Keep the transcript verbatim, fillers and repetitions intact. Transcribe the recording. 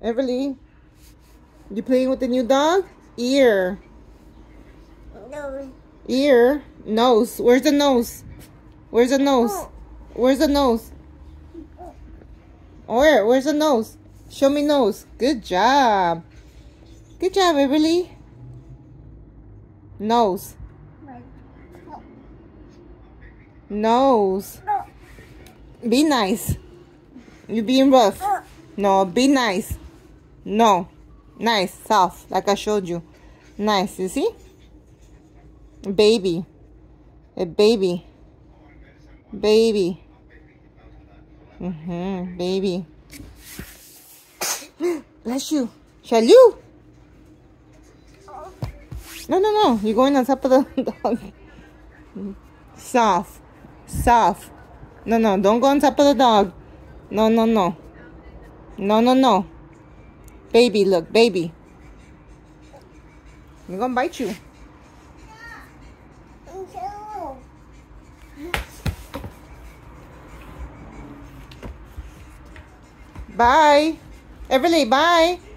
Everly, you playing with the new dog? Ear. Nose. Ear. Nose. Where's the nose? Where's the nose? Where's the nose? Where? Where's the nose? Show me nose. Good job. Good job, Everly. Nose. Nose. Be nice. You being rough. No, be nice. No. Nice. Soft. Like I showed you. Nice. You see? Baby. A baby. Baby. Mm-hmm. Baby. Bless you. Shall you? No, no, no. You're going on top of the dog. Soft. Soft. No, no. Don't go on top of the dog. No, no, no. No, no, no. Baby, look. Baby. You're going to bite you. Bye. Everly, bye.